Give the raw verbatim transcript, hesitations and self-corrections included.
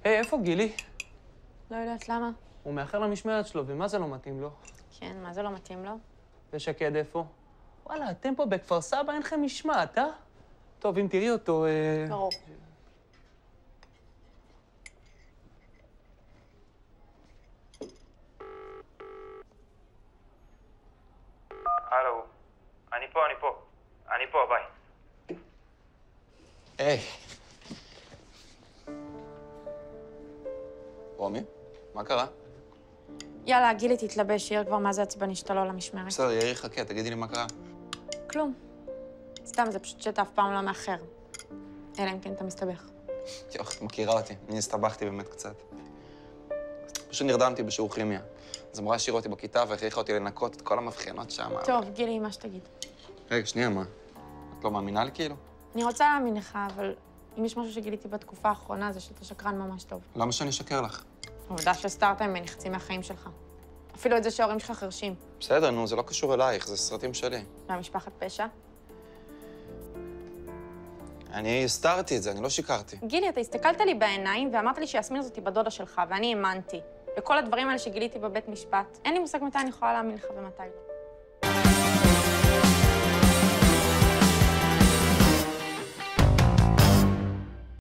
היי, איפה גילי? לא יודעת למה. הוא מאחר למשמרת שלו, ומה זה לא מתאים לו? כן, מה זה לא מתאים לו? ושקד איפה? וואלה, אתם פה בכפר סבא, אין לכם משמעת, אה? טוב, אם תראי אותו... אה... ברור. הלו, אני פה, אני פה. אני פה, ביי. היי. רומי, מה קרה? יאללה, גילי, תתלבש, יאיר כבר מה זה עצבני שאתה לא למשמרת. בסדר, יאיר חכה, תגידי לי מה קרה. כלום. סתם, זה פשוט שאתה אף פעם לא מאחר. אלא אם כן אתה מסתבך. יוח, את מכירה אותי, אני הסתבכתי באמת קצת. פשוט נרדמתי בשיעור כימיה. אז המורה השאירה אותי בכיתה והכריחה אותי לנקות את כל המבחנות שם. טוב, גילי, מה שתגיד. רגע, שנייה, מה? את לא מאמינה לי כאילו? אני רוצה להאמין לך, אבל אם יש משהו שגיליתי בתקופה האחרונה, זה שאתה שקרן ממש טוב. למה שאני אשקר לך? העובדה שהסתרת ממני חצי מהחיים שלך. אפילו את זה שההורים שלך חרשים. בסדר, נו, זה לא קשור אלייך, זה סרטים שלי. והמשפחת פשע? אני הסתרתי את זה, אני לא שיקרתי. גילי, אתה הסתכלת לי בעיניים ואמרת לי שיסמין זאתי בדודה שלך, ואני האמנתי. וכל הדברים האלה שגיליתי בבית משפט, אין לי מושג מתי אני יכולה להאמין לך ומתי לא.